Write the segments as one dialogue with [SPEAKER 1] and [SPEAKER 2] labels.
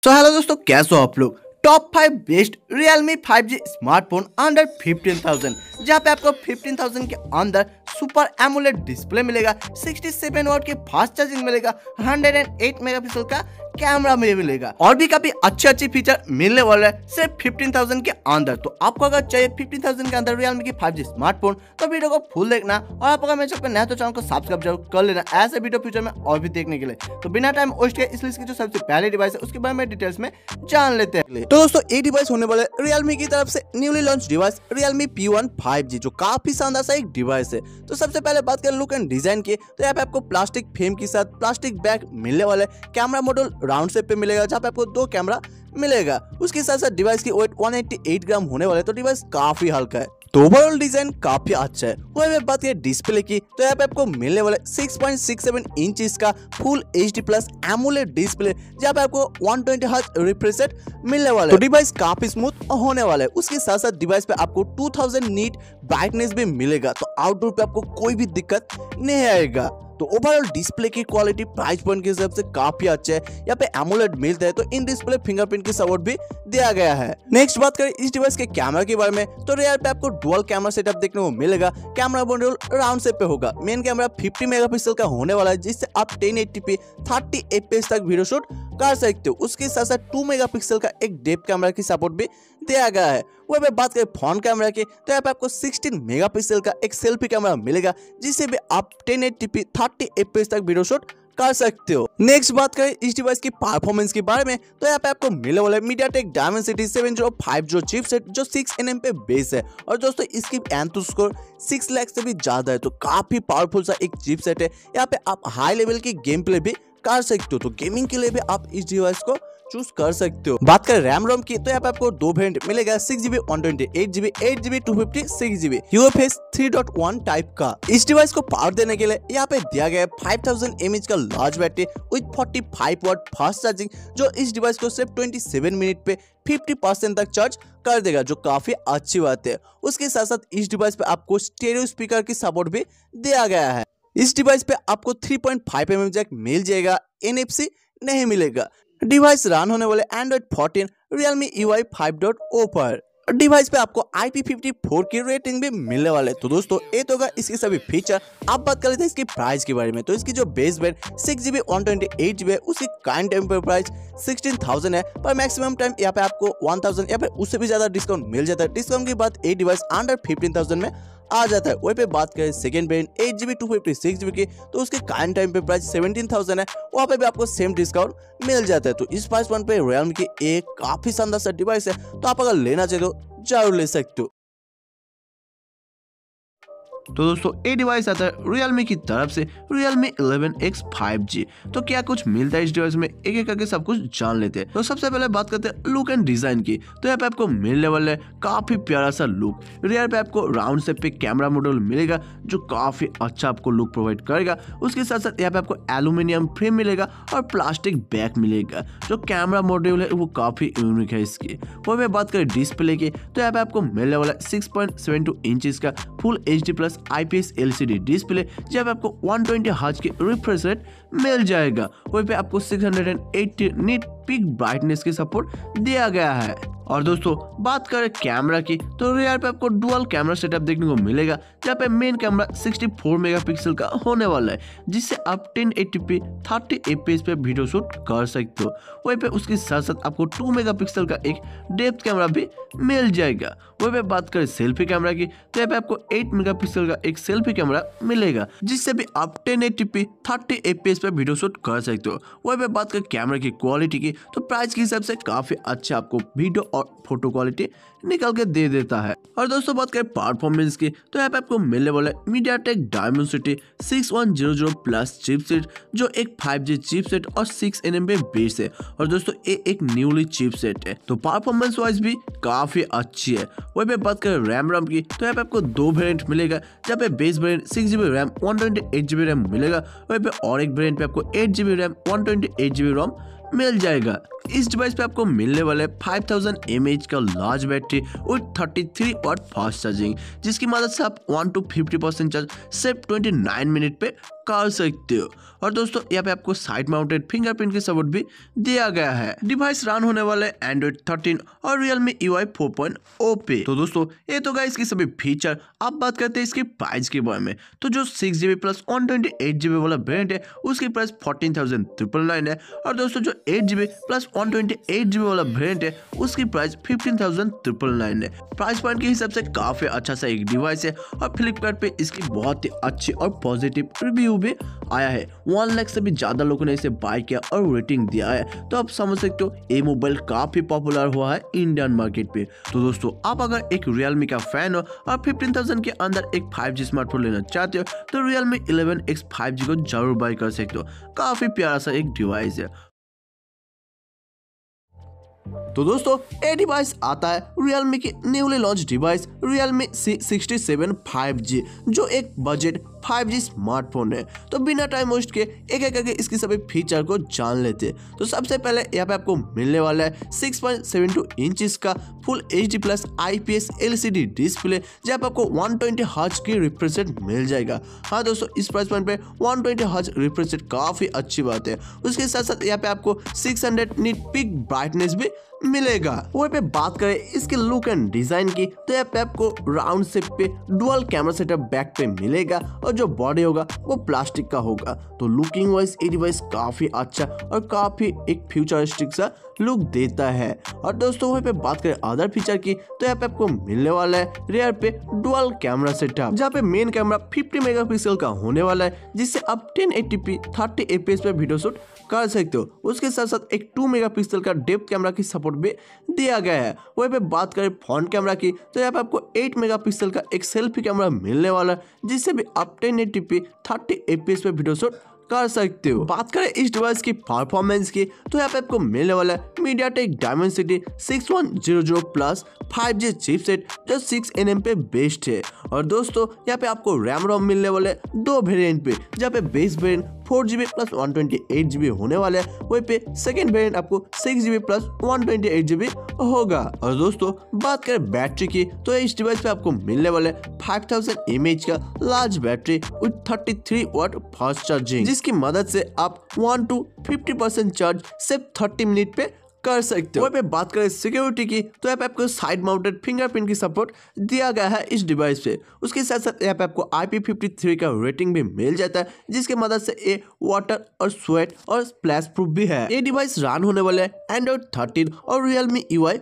[SPEAKER 1] So hello दोस्तों, कैसे हो आप लोग। Top 5 best Realme 5G smartphone under 15,000, जहाँ पे आपको 15,000 के अंदर सुपर एमोलेड डिस्प्ले मिलेगा, 67 वाट की फास्ट चार्जिंग मिलेगा, 108 मेगापिक्सल का कैमरा में मिलेगा और भी काफी अच्छे फीचर मिलने वाले हैं सिर्फ 15,000 के अंदर। तो आपको अगर चाहिए 15,000 के अंदर Realme की 5G स्मार्टफोन तो वीडियो को फुल देखना, और आप अगर मेरे चैनल पर नया तो चैनल को सब्सक्राइब जरूर कर लेना ऐसे वीडियो फ्यूचर में और भी देखने के लिए। तो बिना टाइम वेस्ट किए इस लिस्ट की जो सबसे पहले डिवाइस है उसके बारे में डिटेल्स में जान लेते हैं। तो दोस्तों ये डिवाइस होने वाले Realme की तरफ से newly launch device Realme P1 5G, जो काफी शानदार सा एक डिवाइस है। तो सबसे पहले बात करें लुक एंड डिजाइन की, तो यहाँ पे आपको प्लास्टिक फ्रेम के साथ प्लास्टिक बैक मिलने वाले, कैमरा मॉड्यूल राउंड शेप पे मिलेगा जहाँ पे आपको 2 कैमरा मिलेगा। उसके साथ साथ डिवाइस की वेट 188 ग्राम होने वाले, तो डिवाइस काफी हल्का है। तो ओवरऑल डिजाइन काफी अच्छा है। वही मैं बात करें डिस्प्ले की, तो यहाँ पे आपको मिलने वाले 6.67 इंच का full HD plus AMOLED display, जहाँ पे आपको 120 हर्ट्ज रिफ्रेश रेट मिलने वाला है। तो डिवाइस काफी स्मूथ होने वाला है। उसके साथ साथ डिवाइस पे आपको 2000 नीट ब्राइटनेस भी मिलेगा, तो आउटडोर पे आपको कोई भी दिक्कत नहीं आएगा। तो ओवरऑल डिस्प्ले की क्वालिटी प्राइस पॉइंट के हिसाब से काफी अच्छा है। यहाँ पे एमोलेड मिलता है, तो इन डिस्प्ले फिंगरप्रिंट की सपोर्ट भी दिया गया है। नेक्स्ट बात करें इस डिवाइस के कैमरा के बारे में, तो रियर पे आपको डुअल कैमरा सेटअप देखने को मिलेगा। कैमरा मॉड्यूल राउंड शेप पे होगा। मेन कैमरा 50 मेगापिक्सल का होने वाला है, जिससे आप 1080p 30 fps तक वीडियो शूट कर सकते हो। उसके साथ साथ 2 मेगापिक्सल का एक डेप्थ कैमरा की सपोर्ट भी दिया गया है। वह पे बात करें फ्रंट कैमरा की, तो यहाँ पे आपको 16 मेगापिक्सल का एक सेल्फी कैमरा मिलेगा, जिससे भी आप 1080p 30 fps तक वीडियो शूट कर सकते हो। नेक्स्ट बात करें इस डिवाइस की परफॉर्मेंस के बारे में, तो यहाँ पे आपको मिलने वाला है MediaTek Dimensity 7050 चिपसेट, जो 6nm पे बेस है। और दोस्तों इसकी एंथु स्कोर 6 लाख से भी ज्यादा है, तो काफी पावरफुल सा एक चिपसेट है। यहाँ पे आप हाई लेवल की गेम प्ले भी कर सकते हो, तो गेमिंग के लिए भी आप इस डिवाइस को चूज कर सकते हो। बात करें रैम रोम की, तो यहाँ पे आपको 2 वेरिएंट मिलेगा, 6GB 128GB 8GB 256GB UFS 3.1 type का। इस डिवाइस को पावर देने के लिए यहाँ पे दिया गया है 5000 mAh का large battery with 45 watt fast charging, जो इस डिवाइस को सिर्फ 27 मिनट पे 50% तक चार्ज कर देगा, जो काफी अच्छी बात है। उसके साथ साथ इस डिवाइस पे आपको स्टेरियो स्पीकर की सपोर्ट भी दिया गया है। इस डिवाइस पे आपको 3.5 mm जैक मिल जाएगा, NFC नहीं मिलेगा। डिवाइस रन होने वाले Android 14 Realme UI 5.0 पर। डिवाइस पे आपको IP54 की रेटिंग भी मिलने वाले। तो दोस्तों ये तो होगा इसके सभी फीचर। आप बात कर लेते हैं इसकी प्राइस के बारे में, तो इसकी जो बेस वेरिएंट 6GB 128GB है, उसकी काइंड टाइम पर प्राइस 16,000 है, पर मैक्सिमम टाइम यहाँ पे आपको 1000 या फिर उससे भी ज्यादा डिस्काउंट मिल जाता है। डिस्काउंट की बात ये डिवाइस अंडर 15,000 में आ जाता है। वही पे बात करें सेकंड वेरिएंट 8GB 256GB की, तो उसके काइंड टाइम पे प्राइस 17,000 है, वहाँ पे भी आपको सेम डिस्काउंट मिल जाता है। तो इस प्राइस पॉइंट पे Realme की एक काफी शानदार सा डिवाइस है, तो आप अगर लेना चाहे तो जरूर ले सकते हो। तो दोस्तों ये डिवाइस आता है Realme की तरफ से Realme 11X 5G। तो क्या कुछ मिलता है इस डिवाइस में, एक एक करके सब कुछ जान लेते हैं। तो सबसे पहले बात करते हैं लुक एंड डिजाइन की, तो यहाँ पे आपको मिलने वाला है काफी प्यारा सा लुक। रियर पे आपको राउंड शेप पे कैमरा मॉड्यूल मिलेगा, जो काफी अच्छा आपको लुक प्रोवाइड करेगा। उसके साथ साथ यहाँ पे आपको एल्यूमिनियम फ्रेम मिलेगा और प्लास्टिक बैक मिलेगा। जो कैमरा मॉड्यूल है वो काफी यूनिक है इसकी। वही पे बात करें डिस्प्ले की, तो यहाँ पे आपको मिलने वाला 6.72 इंच का full HD plus IPS LCD display, जहाँ पे आपको 120 हर्ट्ज की रिफ्रेश रेट मिल जाएगा। वहीं पे आपको 680 नीट पीक ब्राइटनेस की सपोर्ट दिया गया है। और दोस्तों बात करें कैमरा की, तो रियर पे आपको डुअल कैमरा सेटअप देखने को मिलेगा, जहाँ पे मेन कैमरा 64 मेगापिक्सल का होने वाला है, जिससे आप 1080p 30 fps पे वीडियो शूट कर सकते हो। वहीं पे उसके साथ साथ आपको 2 मेगापिक्सल का एक डेप्थ कैमरा भी मिल जाएगा। वहीं पे बात करें सेल्फी कैमरा की, तो यहाँ पे आपको 8 मेगापिक्सल का एक सेल्फी कैमरा मिलेगा, जिससे भी आप 1080p 30 fps पे वीडियो शूट कर सकते हो। वहीं पे बात करें कैमरा की क्वालिटी की, तो प्राइस के हिसाब से काफी अच्छा आपको वीडियो और फोटो क्वालिटी निकल के दे देता है। और दोस्तों बात करें परफॉर्मेंस की, तो यहाँ पे आपको मिलने वाला है MediaTek Dimensity 6100 प्लस चिपसेट, जो एक 5G चिपसेट और 6nm पे बेस है। और दोस्तों ये एक न्यूली चिपसेट है, तो परफॉर्मेंस वाइज भी काफी अच्छी है। वहीं पे बात करें रैम रोम की, तो यहाँ पे आपको 2 वेरिएंट मिलेगा, जहाँ पे base variant 6GB RAM 128GB RAM मिलेगा। वहीं पे और एक वेरिएंट पे आपको 8GB रैम 128GB रोम मिल जाएगा। इस डिवाइस पे आपको मिलने वाले 5000 mAh का large battery with 33 watt fast charging, जिसकी मदद से आप 1 to 50% चार्ज सिर्फ 29 मिनट पे
[SPEAKER 2] कर सकते हो। और दोस्तों यहाँ पे आपको साइड माउंटेड फिंगरप्रिंट की सपोर्ट भी दिया गया है। डिवाइस रन होने वाले Android 13 और Realme UI 4.0 पे। तो दोस्तों ये तो गाइस इसकी सभी फीचर। अब बात करते हैं इसकी प्राइस के बारे में। तो जो 6GB प्लस 128GB वाला वेरिएंट है उसकी प्राइस 14,999 है। और दोस्तों जो 8GB प्लस 128GB वाला वेरिएंट है उसकी प्राइस 15,999 है। प्राइस पॉइंट के हिसाब से काफी अच्छा सा एक डिवाइस है और फ्लिपकार्ट पे इसकी बहुत ही अच्छी और पॉजिटिव रिव्यू भी आया है। 1 लाख से भी ज्यादा लोगों ने इसे बाय किया और रेटिंग दिया है। तो आप समझ सकते हो ये मोबाइल काफी पॉपुलर हुआ है इंडियन मार्केट पे। तो दोस्तों आप अगर एक Realme का फैन हो और 15,000 के अंदर एक 5G स्मार्टफोन लेना चाहते हो तो Realme 11X 5G को जरूर बाय कर सकते हो। काफी प्यारा सा एक डिवाइस है। तो दोस्तों ये डिवाइस आता है Realme की newly launch device Realme C67 5G जो एक बजट 5G स्मार्टफोन है। तो बिना टाइम वेस्ट के एक एक करके इसकी सभी फीचर को जान लेते हैं। तो सबसे पहले यहाँ पे आपको मिलने वाला है 6.72 इंचेस का full HD plus IPS LCD display जहाँ पे आपको 120 हर्ट्ज की रिफ्रेश रेट मिल जाएगा। हाँ दोस्तों इस प्राइस पॉइंट पे 120 हर्ट्ज रिफ्रेश रेट काफी अच्छी बात है। उसके साथ साथ यहाँ पे आपको 600 निट पीक ब्राइटनेस भी मिलेगा। वहीं पे बात करें इसके लुक एंड डिजाइन की तो यहाँ पे आपको राउंड शेप पे डुअल कैमरा सेटअप बैक पे मिलेगा और जो बॉडी होगा वो प्लास्टिक का होगा। तो लुकिंग वाइज ये डिवाइस काफी अच्छा और काफी एक फ्यूचरिस्टिक सा लुक देता है। और दोस्तों वहीं पे बात करें अदर फीचर की तो यहाँ पे आपको मिलने वाला है रियर पे डुअल कैमरा सेटअप जहाँ पे मेन कैमरा 50 मेगापिक्सल का होने वाला है जिससे आप 1080p 30 fps पे वीडियो शूट कर सकते हो। उसके साथ साथ एक 2 मेगापिक्सल का डेप्थ कैमरा की सपोर्ट भी दिया गया है। वहीं पे बात करें फ्रंट कैमरा की तो यहाँ पे आपको 8 मेगापिक्सल का एक सेल्फी कैमरा मिलने वाला है जिससे भी आप 1080p 30 fps पे वीडियो शूट कर सकते हो। बात करें इस डिवाइस की परफॉर्मेंस की तो यहाँ पे आपको मिलने वाला है MediaTek Dimensity 6100 plus 5G chipset जो 6nm पे बेस्ड है। और दोस्तों यहाँ पे आपको रैम रोम मिलने वाले दो वेरिएंट पे जहाँ पे base variant 4GB plus 128GB होने वाला है वहीं पे सेकेंड वेरिएंट आपको 6GB प्लस 128GB होगा। और दोस्तों बात करें बैटरी की तो इस डिवाइस पे आपको मिलने वाले 5000 mAh का large battery with 33 watt fast charging जिसकी मदद से आप 1 to 50% चार्ज सिर्फ 30 मिनट पे कर सकते हो। वहीं पे बात करें सिक्योरिटी की तो यहाँ पे आपको साइड माउंटेड फिंगरप्रिंट की सपोर्ट दिया गया है इस डिवाइस पे। उसके साथ साथ यहाँ पे आपको IP53 का रेटिंग भी मिल जाता है जिसकी मदद से ये वाटर और स्वेट और स्प्लैश प्रूफ भी है। ये डिवाइस रन होने वाले है Android 13 और Realme UI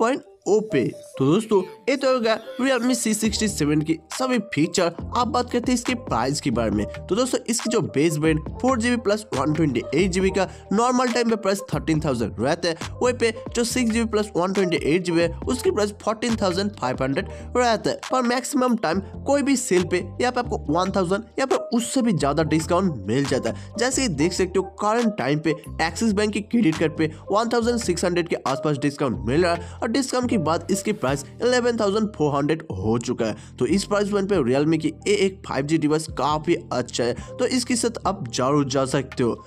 [SPEAKER 2] 4.0 पे। तो दोस्तों ये तो हो गया Realme C67 की सभी फीचर। आप बात करते हैं इसके प्राइस के बारे में। तो दोस्तों इसकी जो base variant 4GB plus 128GB का नॉर्मल टाइम पे प्राइस 13,000 रहता है वहीं पे जो 6GB प्लस 128GB है उसकी प्राइस 14,500 रहता है। पर मैक्सिमम टाइम कोई भी सेल पे यहाँ पे आपको 1000 या फिर उससे भी ज्यादा डिस्काउंट मिल जाता है। जैसे देख सकते हो करंट टाइम पे एक्सिस बैंक की क्रेडिट कार्ड पे 1600 के आसपास डिस्काउंट मिल रहा है और डिस्काउंट के बाद इसकी प्राइस 11,400 हो चुका है। तो इस प्राइस पॉइंट पे Realme की ये एक 5G डिवाइस काफी अच्छा है तो इसके साथ आप जरूर जा सकते हो।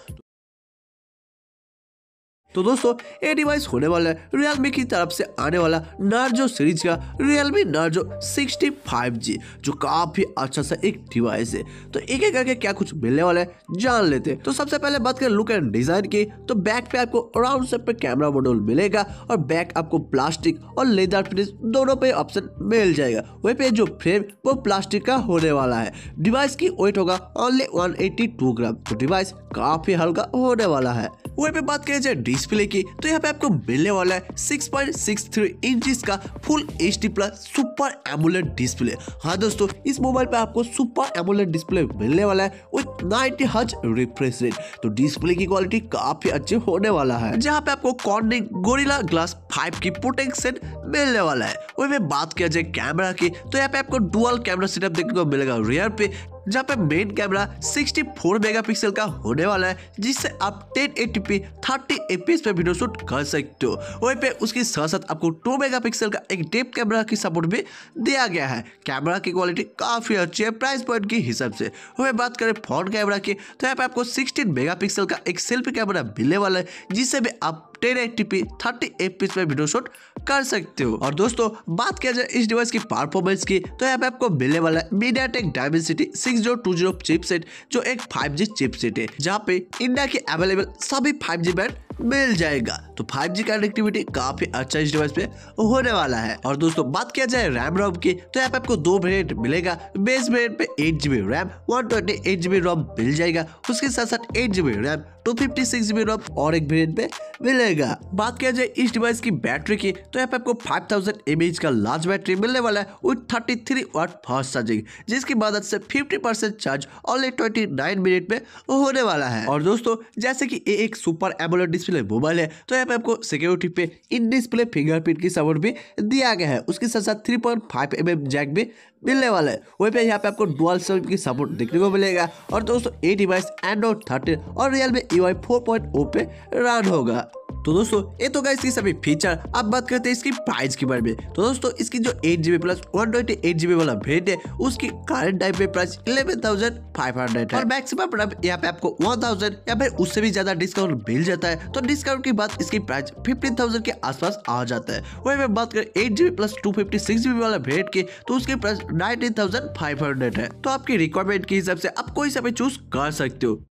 [SPEAKER 2] तो दोस्तों ये डिवाइस होने वाला है Realme की तरफ से आने वाला Narzo सीरीज का Realme Narzo 65G जो काफी अच्छा सा एक डिवाइस है। तो एक एक करके क्या कुछ मिलने वाला है जान लेते हैं। तो सबसे पहले बात करें लुक एंड डिजाइन की तो बैक पे आपको राउंड शेप पे कैमरा मॉड्यूल मिलेगा और बैक आपको प्लास्टिक और लेदर फिनिश दोनों पे ऑप्शन मिल जाएगा। वहीं पे जो फ्रेम वो प्लास्टिक का होने वाला है। डिवाइस की वेट होगा ओनली 182 ग्राम। तो डिवाइस काफी हल्का होने वाला है। वहीं पे बात करें डिस्प्ले की तो यहाँ पे आपको मिलने वाला है 6.63 इंचेस का full HD plus super AMOLED display. हाँ दोस्तों इस मोबाइल पे आपको सुपर एमोलेड डिस्प्ले मिलने वाला है विद 90 हर्ट्ज रिफ्रेश रेट। तो डिस्प्ले की क्वालिटी काफी अच्छी होने वाला है जहाँ पे आपको कॉर्निंग गोरिल्ला ग्लास 5 की प्रोटेक्शन मिलने वाला है। वहीं पे बात किया जाए कैमरा की तो यहाँ पे आपको डुअल कैमरा सेटअप देखने को मिलेगा रियर पे जहाँ पे मेन कैमरा 64 मेगापिक्सल का होने वाला है जिससे आप 1080p 30 fps पे वीडियो शूट कर सकते हो। वहीं पे उसके साथ साथ आपको 2 मेगापिक्सल का एक डेप्थ कैमरा की सपोर्ट भी दिया गया है। कैमरा की क्वालिटी काफी अच्छी है प्राइस पॉइंट के हिसाब से। वहीं बात करें फ्रंट कैमरा की तो यहाँ पे आपको 16 मेगापिक्सल का एक सेल्फी कैमरा मिलने वाला है जिससे भी आप 1080p 30 fps पे वीडियो शूट कर सकते हो। और दोस्तों बात किया जाए इस डिवाइस की परफॉर्मेंस की तो यहाँ पे आपको मिलने वाला है मीडियाटेक डायमेंसिटी 6020 चिपसेट, जो एक 5G चिपसेट है, जहाँ पे इंडिया के अवेलेबल सभी 5G बैंड मिल जाएगा। तो 5G कनेक्टिविटी काफी अच्छा इस डिवाइस पे होने वाला है। और दोस्तों बात किया जाए रैम रोम की तो यहाँ पे आपको दो वेरिएंट मिलेगा। बेस वेरिएंट पे 8GB रैम 128GB रोम मिल जाएगा, उसके साथ साथ 8GB रैम 256GB रोम और एक वेरिएंट पे मिलेगा। बात किया जाए इस डिवाइस की बैटरी की तो यहाँ पे आपको 5000 mAh का लार्ज बैटरी मिलने वाला है विद 33 वाट फास्ट चार्जिंग, जिसकी मदद से 50% चार्ज ओनली 29 मिनट में होने वाला है। और दोस्तों जैसे कि ये एक सुपर एमोलेड डिस्प्ले मोबाइल है तो यहाँ पे आपको सिक्योरिटी पे इन डिस्प्ले फिंगरप्रिंट की सपोर्ट भी दिया गया है, उसके साथ साथ 3.5mm जैक भी मिलने वाला है। वहीं पे यहाँ पे आपको डुअल सिम की सपोर्ट देखने को मिलेगा। और दोस्तों ये डिवाइस एंड्रॉइड 13 और Realme UI 4.0 पे रन होगा। तो दोस्तों ये तो गाइस इसकी सभी फीचर। अब बात करते हैं इसकी प्राइस के बारे में। तो दोस्तों इसकी जो 8GB प्लस 128GB वाला वेरिएंट है उसकी करंट टाइम पे प्राइस 11,500 है और मैक्सिमम यहाँ पे आपको 1000 या फिर उससे भी ज्यादा डिस्काउंट मिल जाता है। तो डिस्काउंट के बाद इसकी प्राइस 15,000 के आसपास आ जाता है। वहीं पे बात करें 8GB प्लस 256GB वाला वेरिएंट की तो उसकी प्राइस 19,500 है। तो आपकी रिक्वायरमेंट के हिसाब से आप कोई सा भी चूज कर सकते हो।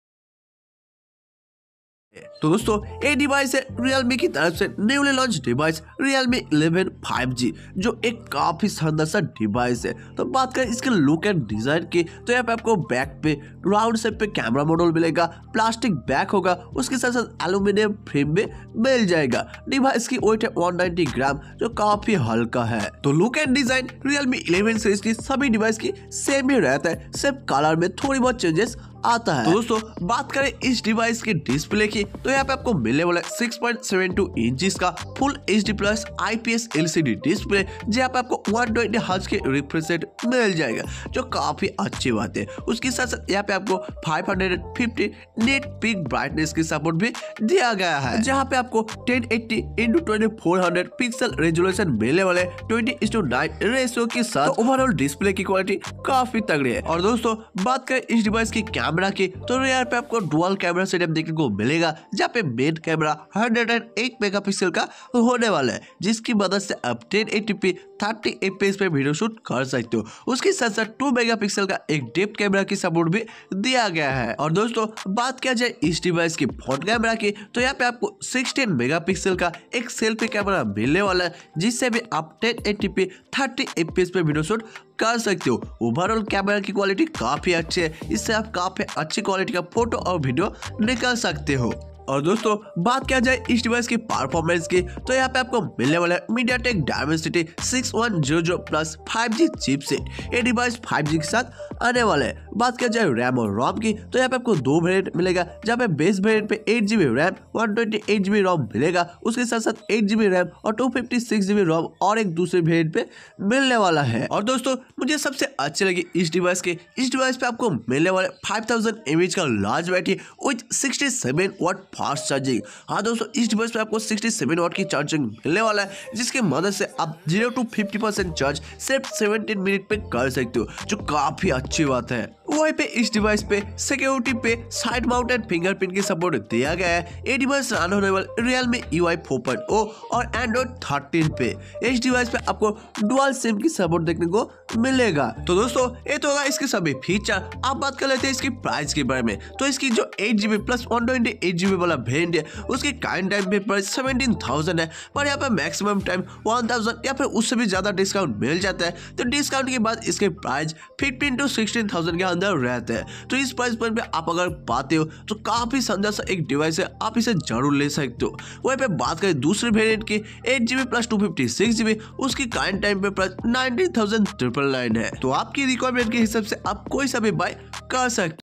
[SPEAKER 2] तो दोस्तों ये डिवाइस है Realme की तरफ से newly launch device Realme 11 5G, जो एक काफी शानदार सा डिवाइस है। तो बात करें इसके लुक एंड डिजाइन की तो यहाँ पे आपको बैक पे राउंड शेप पे कैमरा मॉड्यूल मिलेगा, प्लास्टिक बैक होगा, उसके साथ साथ एल्यूमिनियम फ्रेम में मिल जाएगा। डिवाइस की वेट है 190 ग्राम, जो काफी हल्का है। तो look and design Realme 11 series की सभी डिवाइस की सेम ही रहता है, सिर्फ कलर में थोड़ी बहुत चेंजेस आता है। तो दोस्तों बात करें इस डिवाइस के डिस्प्ले की तो यहाँ पे आपको मिलने वाला है 6.72 इंचेस का full HD plus IPS LCD display, जहाँ पे आपको 120 हर्ट्ज के रिफ्रेश रेट मिल जाएगा, जो काफी अच्छी बात है। उसके साथ साथ यहाँ पे आपको 550 नेट पीक ब्राइटनेस की सपोर्ट भी दिया गया है, जहाँ पे आपको 1080x2400 पिक्सल रेजोल्यूशन मिलने वाले 20:9 रेशियो के साथ ओवरऑल डिस्प्ले की क्वालिटी काफी तगड़ी है। और दोस्तों बात करें इस डिवाइस की कैमरा की तो रियर पे आपको डुअल कैमरा सेटअप देखने को मिलेगा, जहाँ पे मेन कैमरा 108 मेगापिक्सल का होने वाला है, जिसकी मदद से आप 1080p 30 fps पे वीडियो शूट कर सकते हो। उसके साथ साथ 2 मेगापिक्सल का एक डेप्थ कैमरा की सपोर्ट भी दिया गया है। और दोस्तों बात किया जाए इस डिवाइस की फ्रंट कैमरा की तो यहाँ पे आपको 16 मेगापिक्सल का एक सेल्फी कैमरा मिलने वाला है, जिससे भी आप 1080p 30 fps पे वीडियो शूट कर सकते हो। ओवरऑल कैमरा की क्वालिटी काफी अच्छी है, इससे आप काफी अच्छी क्वालिटी का फोटो और वीडियो निकाल सकते हो। और दोस्तों बात किया जाए इस डिवाइस की परफॉर्मेंस की तो यहाँ पे आपको मिलने वाला है MediaTek Dimensity 6100 plus 5G chipset. ये डिवाइस 5G के साथ आने वाला है। बात किया जाए रैम और रोम की तो यहाँ पे आपको दो वेरिएंट मिलेगा, जहाँ पे बेस वेरिएंट पे 8GB रैम 128GB रोम मिलेगा, उसके साथ साथ 8GB रैम और 256GB रोम और एक दूसरे वेरिएंट पे मिलने वाला है। और दोस्तों मुझे सबसे अच्छी लगी इस डिवाइस पे आपको मिलने वाले 5000 mAh का large battery with 67 watt fast charging. हाँ दोस्तों इस डिवाइस पे आपको 67 वाट की चार्जिंग मिलने वाला है, जिसकी मदद से आप 0 to 50% चार्ज सिर्फ 17 मिनट पे कर सकते हो, जो काफी अच्छी बात है। वहीं पे इस डिवाइस पे सिक्योरिटी पे साइड माउंटेड फिंगरप्रिंट की सपोर्ट दिया गया है। ये डिवाइस रन होने वाला Realme UI 4.0 और Android 13 पे। इस डिवाइस पे आपको डुअल सिम की सपोर्ट देखने को मिलेगा। तो दोस्तों ये तो होगा इसके सभी फीचर। आप बात कर लेते हैं इसकी प्राइस के बारे में। तो इसकी जो 8GB प्लस 128GB वाला वेरिएंट है उसकी काइंड टाइम पे प्राइस 17,000 है, पर यहाँ पे मैक्सिमम टाइम 1000 या फिर उससे भी ज्यादा डिस्काउंट मिल जाता है। तो डिस्काउंट के बाद इसके प्राइस 15 to 16,000 के अंदर रहते हैं। तो इस प्राइस पॉइंट पे आप अगर पाते हो तो काफी शानदार सा एक डिवाइस है, आप इसे जरूर ले सकते हो। वहीं पे बात करें दूसरे वेरिएंट की 8GB प्लस 256GB, उसकी काइंड टाइम पे प्राइस 19,999 है। तो आपकी रिक्वायरमेंट के हिसाब से आप कोई सा भी बाय कर सकते हो।